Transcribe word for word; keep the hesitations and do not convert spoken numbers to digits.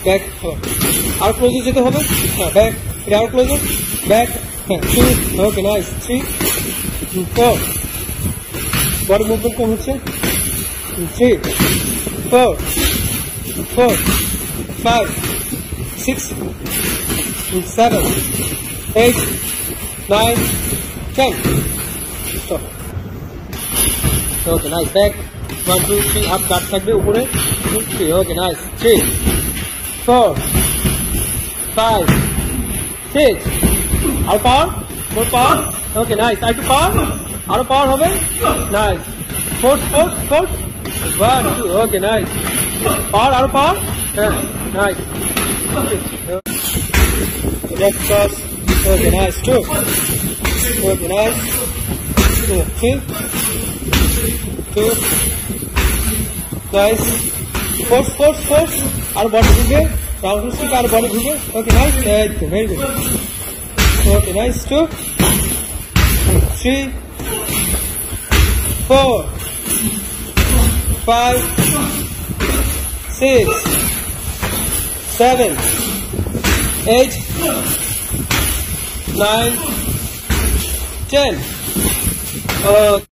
back, আর ক্লোজে যেতে হবে, হ্যাঁ ব্যাক, এটা আর ক্লোজে, ব্যাক, হ্যাঁ two, okay nice, three, four, body movement কম হচ্ছে, three, four, four, five, six, seven, eight, nine, ten, stop, okay nice, back, one two three, up cut থাকবে উপরে, two three, okay nice, three, four, five, six, আর power, more power, okay nice, আর একটু power, আরো পাওয়ার হবে, nice, four, four, four, one, two, okay nice, পাওয়ার, আরো পাওয়ার, হ্যাঁ, nice, left cross, okay nice, two, okay nice, two, three, two, nice, four, four, four, আর body ঘুরবে, round stick আর body ঘুরবে, ওকে নাইস, একদম very good, okay nice, two, three, four, five, six, seven, eight, nine, ten,